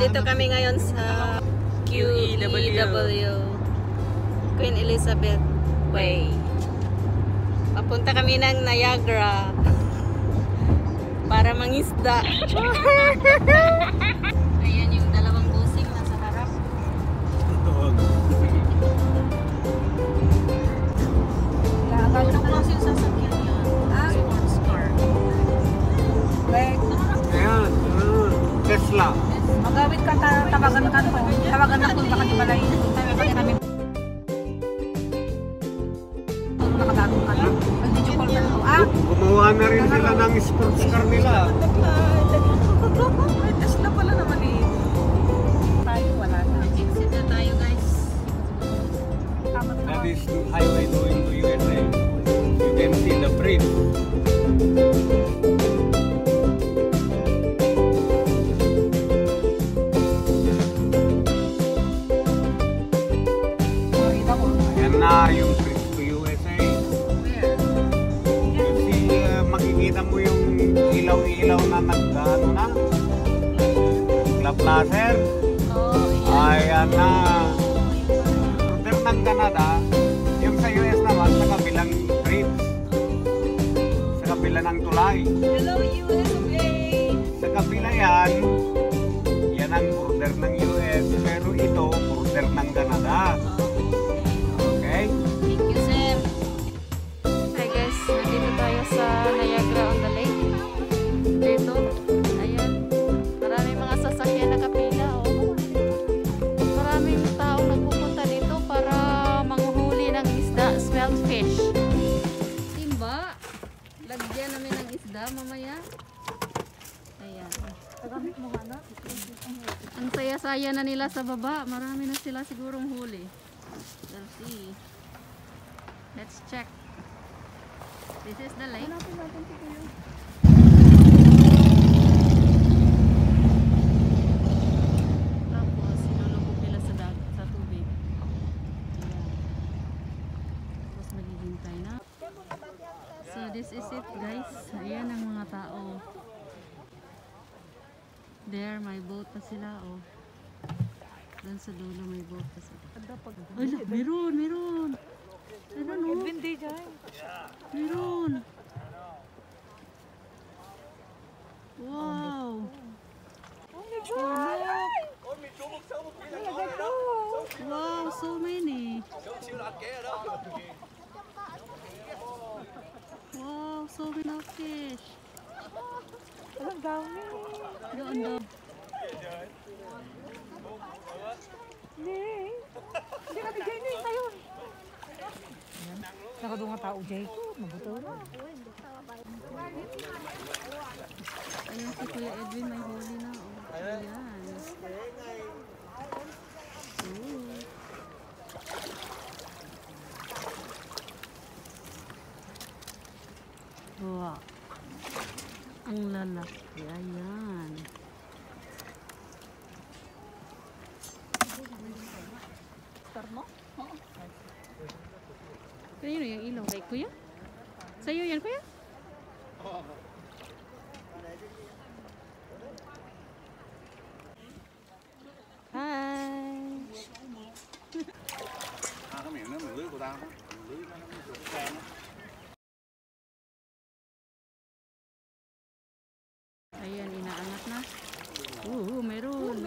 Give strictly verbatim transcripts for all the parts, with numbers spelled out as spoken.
Nandito kami ngayon sa Q E W, Queen Elizabeth Way. Papunta kami ng Niagara para mangisda. Ayan yung dalawang busing nasa harap. Anong klase yung sasakyan yun? Ah, sports car. Ayan, Tesla. Magawit ka tawagan na kanto. Tawagan na kung baka di balay. Tawagan namin. Nakagagong ka na. Mag-video call ka na to. Ah! Gumawa na rin sila ng sports car nila. May Tesla pala naman eh. Tayo wala na. Exit na tayo guys. That is the highway going to U S A. You can see the bridge. Yan na yung bridge to U S A. You see, uh, makikita mo yung ilaw-ilaw na nag-ano na. Laplacer. Oh, Ayan na. Border ng Canada, yung sa U S naman, sa kabilang bridge. Sa kabila ng tulay. hello U S A! Sa kabila yan, yan ang border ng U S. Pero ito, border ng Canada. Okay? Thank you, sir. Hi guys, nandito tayo sa Niagara on the Lake. Dito, ayan. Maraming mga sasakyan na kapila. Oh. Maraming taong nagpupunta dito para manguhuli ng isda, smelled fish. Timba, lagyan namin ng isda mamaya. Ayan. Ang saya-saya na nila sa baba. Marami na sila sigurong huli. Let's see. Let's check. This is the lake. Tapos, sinulubog nila sa, dag sa tubig. Ayan. Tapos, maghihintay na. So, this is it guys. Ayan ang mga tao. There, may boat pa sila. Oh. Doon sa dulo may boat pa sila. Ay, la, meron, meron. Meron, oh. Meron. Wow. Wow, so many. Wow, so many fish. Ang dami. Doon, doon. Ning. Hindi ka bigay ning tayo. Nakadunga tao, Jay. Mabuto na. Ayun si Kuya Edwin, may huli na. Oh. Ayan. Ooh. Wow. Ang lalaki. Ayan. Tarmo? Kanino yung ilaw? Kay Kuya? Sa'yo yan, Kuya? Hi! cái miệng nó mình lưới của tao đó. Lưới nó nó được sang đó. Ayan, inaangat na. Oo, meron.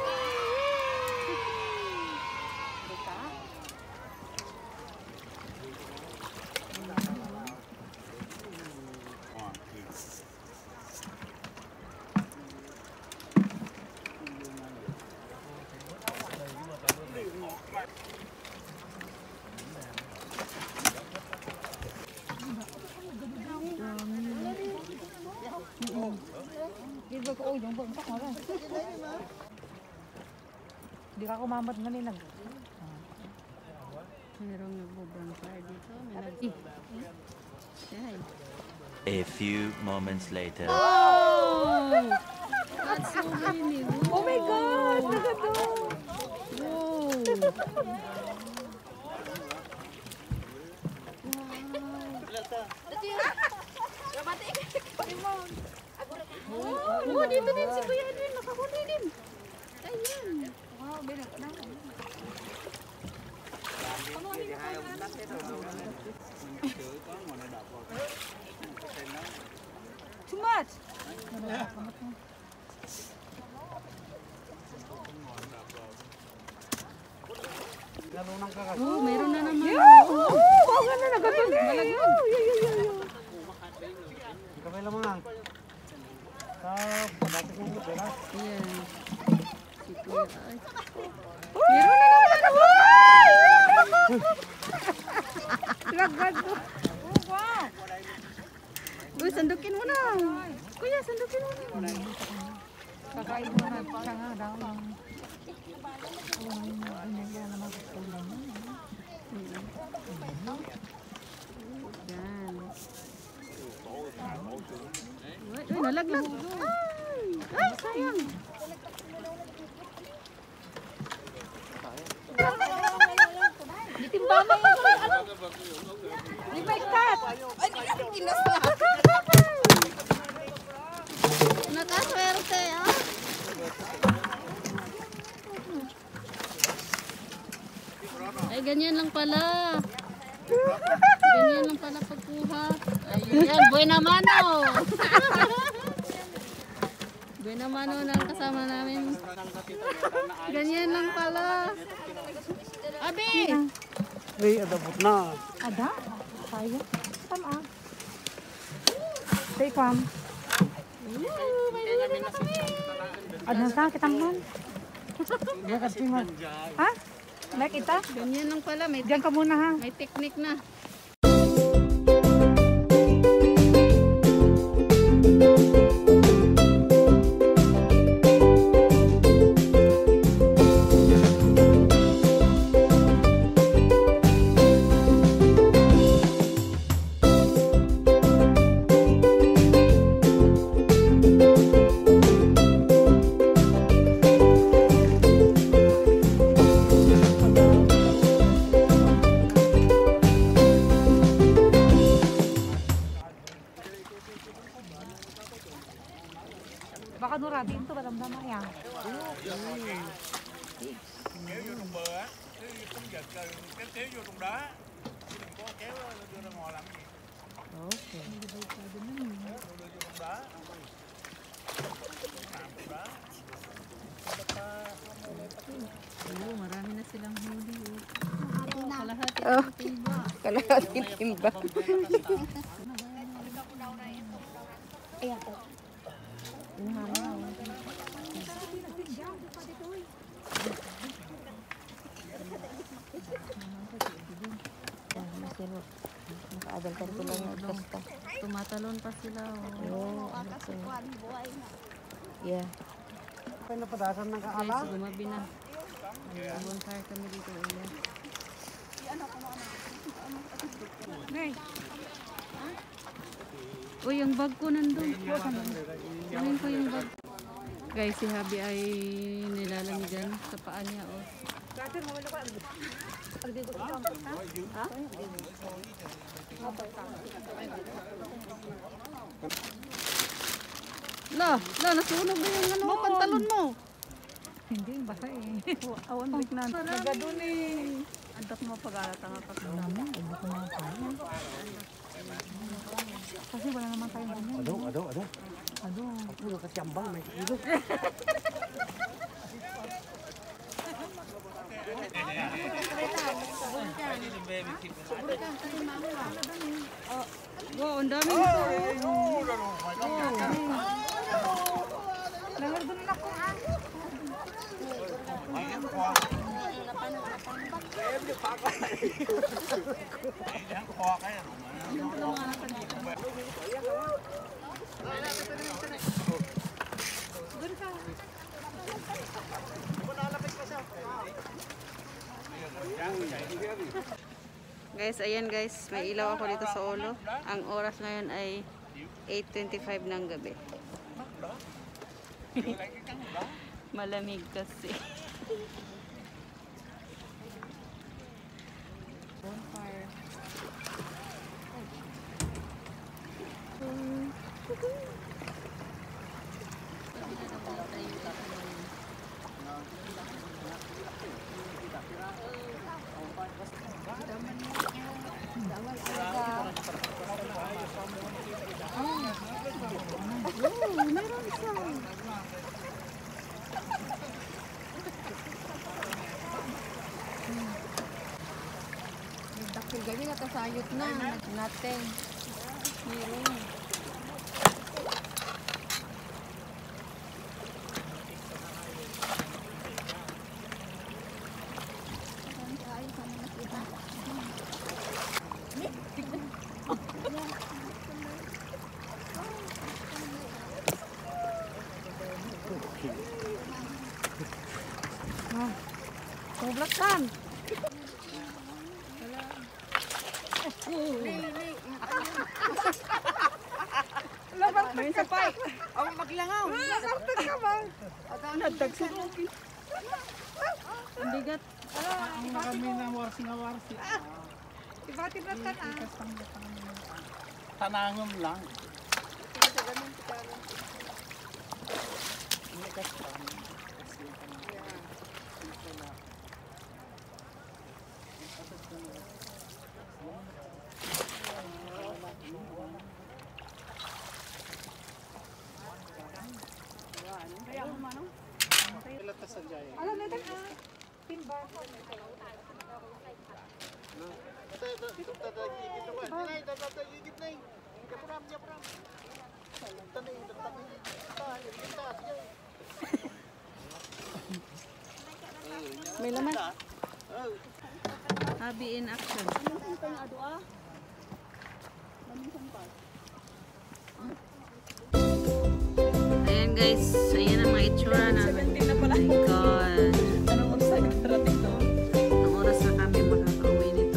Hindi ka kumamad na ninag. Merong nagbo-bonfire dito. May nag- Ayan. A few moments later. Oh! That's so many. Oh my God! Nagado! Wow! Oh, dito din si Kuya Edwin. Nakahuli din. Ayan. Too much. Nalunang ka kasi. Oh, meron na naman. Oh, oh, ganda na ganda. Malagyan. Kamay lang mga. Sa pagkati kong ito, ha? Ayan. Si Kuya ay. Meron na naman. Lagad. Oh, wow. Uy, sandukin mo na. Kuya, sandukin mo na. Kakain mo na siya nga daw. Yan. Uy, uy, nalaglag. Ay, ay, sayang. Itimba mo yung ano? Di ba ikat? Nakaswerte, ah. Ay, ganyan lang pala. Ganyan lang pala pagkuha. Ayan, buena mano. Buena mano ng kasama namin. Ganyan lang pala. Abi! Ay, adabot na. Ada? Tayo? Tama. Stay calm. Ada sa kitamman. Ha? Like ita? Ganyan lang pala. May, Diyan ka muna ha. may technique na. Baka nuradin to balam dama ya. Kéo vô trong bờ á, chứ không giật cái kéo vô trong đó. Chứ đừng có kéo đưa ra ngoài làm gì. Okay. Đưa vô trong đó. Làm trong đó. Oo, marami na silang huli. Oh. Kalahati ang timba. Kalahating timba. Nakaagalkan ko lang yung basta. Tumatalon pa sila. Oh. Yeah. Kaya napadasan ng kaala. Guys, gumabi na. Bonfire kami dito ulit. Uy, yung bag ko nandun. Kunin ko yung bag. Guys, si Habi ay nilalamigan sa paa niya. Oh. La, la, nasunog na yung ano, pantalon mo. Hindi, basa eh. Awan, big na. Nagadun eh. Antak mo pag-alata nga pa. Naman, hindi ko mga kaya. Kasi wala naman tayong ganyan. Ado, ado, ado. Ano? Ako yung kasyambang may kilo. Wow, ang dami nito. Nangardun na ko ha. Guys, ayan guys, may ilaw ako dito sa ulo. Ang oras ngayon ay eight twenty-five ng gabi. Malamig kasi. Bonfire. kasayot na. Natin. Meron. Sobrang kan. May sapay. Ang maglangaw. Nasaktan ka ba? Nagdagsa mo. Ang bigat. Ang kami na warsi nga warsi. Iba-tibat ka na. Tanangom lang. Alam na ito. Timba. May laman. Habi in action. Ayan guys, ayan ang mga itsura namin. na pala. Oh my God. Anong oras na nagtarating to? Ang oras na kami makaka-uwi nito.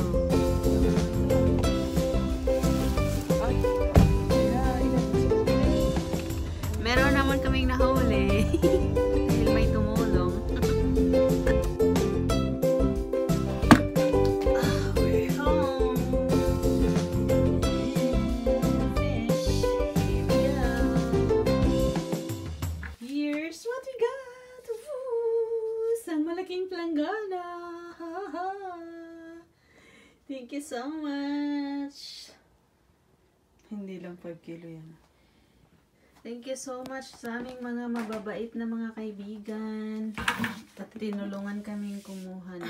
Meron naman kaming nahuli. Dahil may tumulong. Ah, we're home. Fish. Here we go. Here's what we got. Woo! Isang malaking planggana. Ha, ha. Thank you so much. Hindi lang five kilo yan. Thank you so much sa aming mga mababait na mga kaibigan. At tinulungan kaming kumuha